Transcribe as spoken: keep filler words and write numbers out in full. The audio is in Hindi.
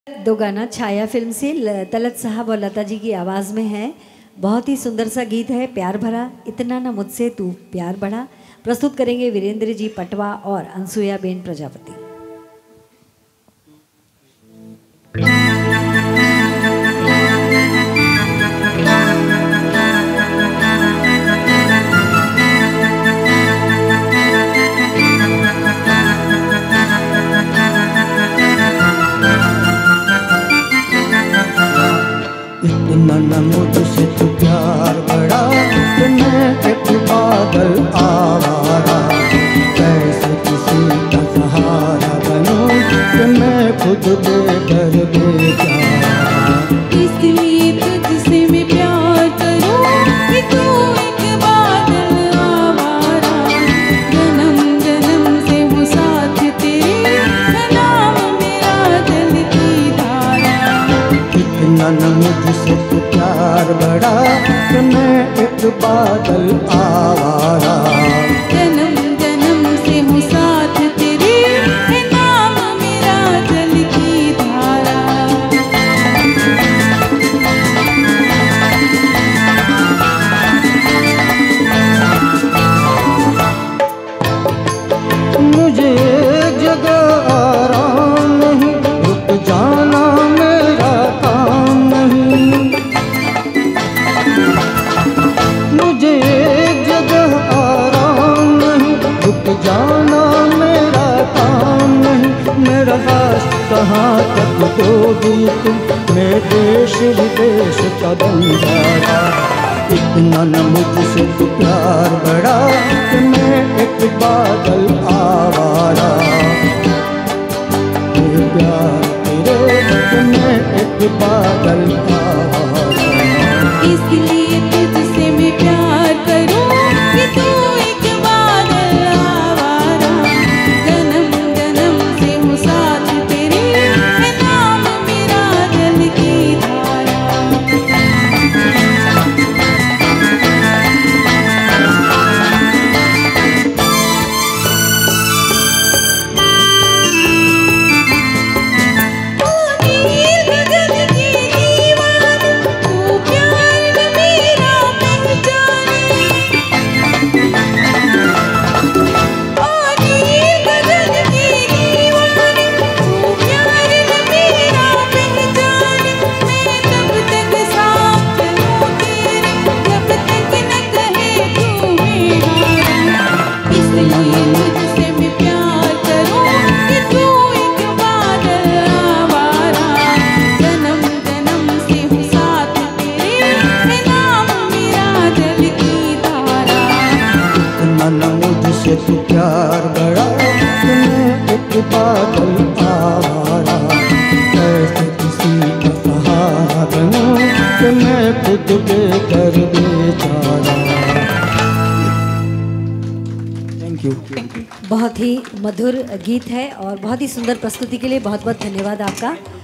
दो गाना छाया फिल्म से तलत साहब और लता जी की आवाज़ में है। बहुत ही सुंदर सा गीत है, प्यार भरा, इतना ना मुझसे तू प्यार बढ़ा। प्रस्तुत करेंगे वीरेंद्र जी पटवा और अनसुया बेन प्रजापति। इतना न मुझसे तू प्यार बड़ा कि मैं एक बादल आवारा, कैसे किसी का सहारा बनूं कि मैं खुद बेघर बेचारा। इसलिए तुझसे मैं प्यार करूं कि तू एक बादल आवारा, जन्म जन्म से वो साथ तेरे, नाम मेरा दिल की धारा। इतना न मुझसे तू प्यार बड़ा कि मैं एक बादल आवारा, जन्म जन्म से हूँ साथ तेरे, है नाम मेरा जल की धारा। मुझे एक जगह आराम नहीं, रुक जाना मेरा काम नहीं। मुझे एक जगह आराम नहीं, रुक जाना मेरा काम नहीं। मेरा रास्ता कहाँ तक दोगी तुम, मैं देश विदेश का बंजारा। इतना न मुझसे तू प्यार बड़ा कि मैं एक बादल आवारा, ये प्यार तेरे कि मैं एक बादल आवारा। इसलिए तुझसे मैं प्यार करूं कि तू एक बादल आवारा, जन्म जन्म से हूँ साथ तेरे, है नाम मेरा जल की धारा। मुझसे तू प्यार बड़ा कि मैं एक बादल आवारा, कैसे किसी का सहारा बनूं कि मैं खुद बेघर बेचारा। Thank you. बहुत ही मधुर गीत है और बहुत ही सुंदर प्रस्तुति के लिए बहुत बहुत धन्यवाद आपका।